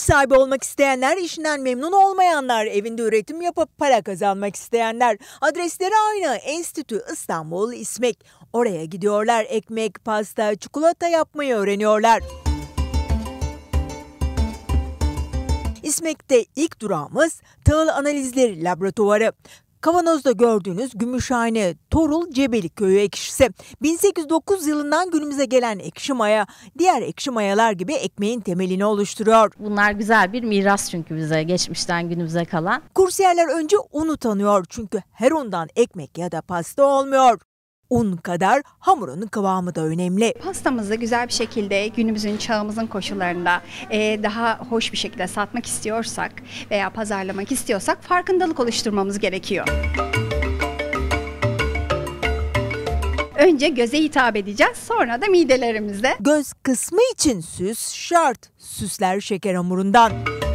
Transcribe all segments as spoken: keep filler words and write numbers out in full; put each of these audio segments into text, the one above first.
sahibi olmak isteyenler, işinden memnun olmayanlar, evinde üretim yapıp para kazanmak isteyenler. Adresleri aynı: Enstitü İstanbul İSMEK. Oraya gidiyorlar, ekmek, pasta, çikolata yapmayı öğreniyorlar. İSMEK'te ilk durağımız Tahıl Analizleri Laboratuvarı. Kavanozda gördüğünüz Gümüşhane Torul Cebeli Köyü ekşisi. bin sekiz yüz dokuz yılından günümüze gelen ekşi maya, diğer ekşi mayalar gibi ekmeğin temelini oluşturuyor. Bunlar güzel bir miras çünkü bize geçmişten günümüze kalan. Kursiyerler önce unu tanıyor çünkü her undan ekmek ya da pasta olmuyor. Un kadar hamurun kıvamı da önemli. Pastamızı güzel bir şekilde günümüzün, çağımızın koşullarında e, daha hoş bir şekilde satmak istiyorsak veya pazarlamak istiyorsak farkındalık oluşturmamız gerekiyor. Önce göze hitap edeceğiz, sonra da midelerimize. Göz kısmı için süs şart. Süsler şeker hamurundan.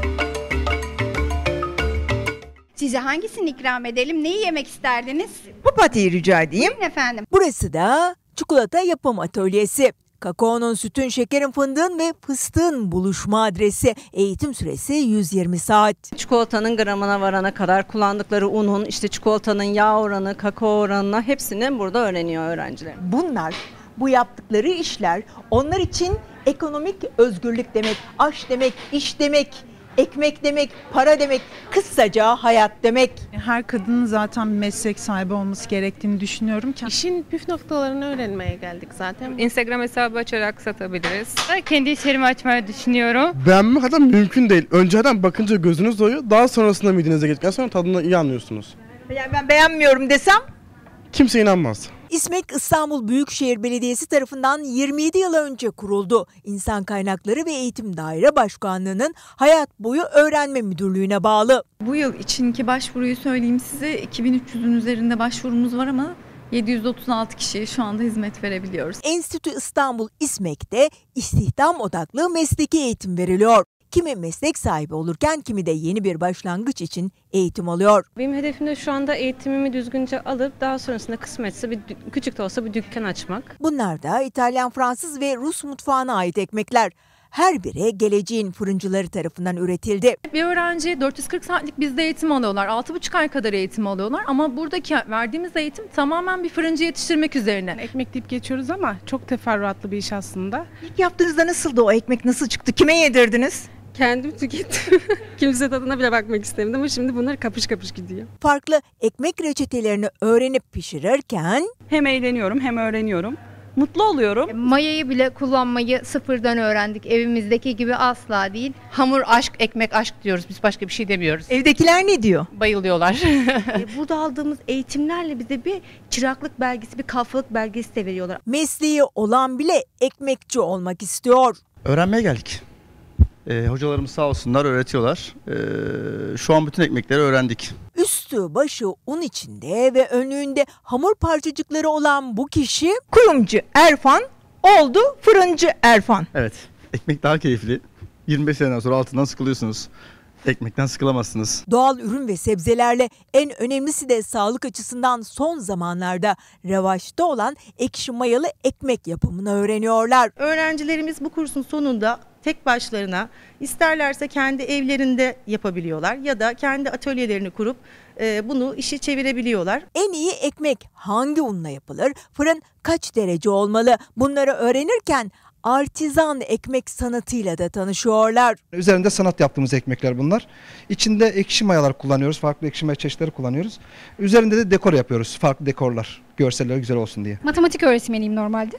Size hangisini ikram edelim? Neyi yemek isterdiniz? Papatya rica edeyim. Buyurun efendim. Burası da çikolata yapım atölyesi. Kakaonun, sütün, şekerin, fındığın ve fıstığın buluşma adresi. Eğitim süresi yüz yirmi saat. Çikolatanın gramına varana kadar kullandıkları unun, işte çikolatanın yağ oranı, kakao oranına hepsini burada öğreniyor öğrenciler. Bunlar, bu yaptıkları işler onlar için ekonomik özgürlük demek, aş demek, iş demek. Ekmek demek, para demek, kısaca hayat demek. Her kadının zaten bir meslek sahibi olması gerektiğini düşünüyorum. İşin püf noktalarını öğrenmeye geldik zaten. Instagram hesabı açarak satabiliriz. Ben kendi iş yerimi açmayı düşünüyorum. Beğenmek hatta mümkün değil. Önceden bakınca gözünüz doyuyor, daha sonrasında midenize geldikten sonra tadını iyi anlıyorsunuz. Yani ben beğenmiyorum desem? Kimse inanmaz. İSMEK İstanbul Büyükşehir Belediyesi tarafından yirmi yedi yıl önce kuruldu. İnsan Kaynakları ve Eğitim Daire Başkanlığı'nın Hayat Boyu Öğrenme Müdürlüğü'ne bağlı. Bu yıl içinki başvuruyu söyleyeyim size, iki bin üç yüzün üzerinde başvurumuz var ama yedi yüz otuz altı kişiye şu anda hizmet verebiliyoruz. Enstitü İstanbul İSMEK'te istihdam odaklı mesleki eğitim veriliyor. Kimi meslek sahibi olurken kimi de yeni bir başlangıç için eğitim alıyor. Benim hedefim de şu anda eğitimimi düzgünce alıp daha sonrasında kısmetse bir küçük de olsa bir dükkan açmak. Bunlar da İtalyan, Fransız ve Rus mutfağına ait ekmekler. Her biri geleceğin fırıncıları tarafından üretildi. Bir öğrenci dört yüz kırk saatlik bizde eğitim alıyorlar. altı buçuk ay kadar eğitim alıyorlar ama buradaki verdiğimiz eğitim tamamen bir fırıncı yetiştirmek üzerine. Ekmek deyip geçiyoruz ama çok teferruatlı bir iş aslında. İlk yaptığınızda nasıldı o ekmek, nasıl çıktı? Kime yedirdiniz? Kendim tükettim. Kimse tadına bile bakmak istemedim ama şimdi bunlar kapış kapış gidiyor. Farklı ekmek reçetelerini öğrenip pişirirken Hem eğleniyorum hem öğreniyorum. Mutlu oluyorum. Mayayı bile kullanmayı sıfırdan öğrendik. Evimizdeki gibi asla değil. Hamur aşk, ekmek aşk diyoruz. Biz başka bir şey demiyoruz. evdekiler ne diyor? Bayılıyorlar. Burada aldığımız eğitimlerle bize bir çıraklık belgesi, bir kalfalık belgesi de veriyorlar. Mesleği olan bile ekmekçi olmak istiyor. Öğrenmeye geldik. Ee, hocalarımız sağ olsunlar öğretiyorlar. Ee, şu an bütün ekmekleri öğrendik. Üstü başı un içinde ve önlüğünde hamur parçacıkları olan bu kişi kuyumcu Erfan oldu fırıncı Erfan. Evet, ekmek daha keyifli. yirmi beş seneden sonra altından sıkılıyorsunuz. Ekmekten sıkılamazsınız. Doğal ürün ve sebzelerle, en önemlisi de sağlık açısından son zamanlarda revaçta olan ekşi mayalı ekmek yapımını öğreniyorlar. Öğrencilerimiz bu kursun sonunda tek başlarına isterlerse kendi evlerinde yapabiliyorlar ya da kendi atölyelerini kurup e, bunu işi çevirebiliyorlar. En iyi ekmek hangi unla yapılır? Fırın kaç derece olmalı? Bunları öğrenirken artizan ekmek sanatıyla da tanışıyorlar. Üzerinde sanat yaptığımız ekmekler bunlar. İçinde ekşi mayalar kullanıyoruz. Farklı ekşi maya çeşitleri kullanıyoruz. Üzerinde de dekor yapıyoruz. Farklı dekorlar. Görseller güzel olsun diye. Matematik öğretmeniyim normalde.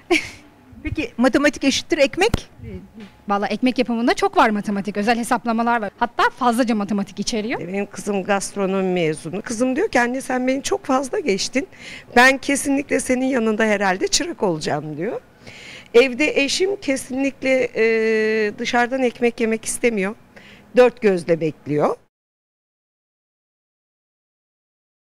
Peki matematik eşittir ekmek? Vallahi ekmek yapımında çok var matematik. Özel hesaplamalar var. Hatta fazlaca matematik içeriyor. Benim kızım gastronomi mezunu. Kızım diyor ki anne sen beni çok fazla geçtin. Ben kesinlikle senin yanında herhalde çırak olacağım diyor. Evde eşim kesinlikle e, dışarıdan ekmek yemek istemiyor. Dört gözle bekliyor.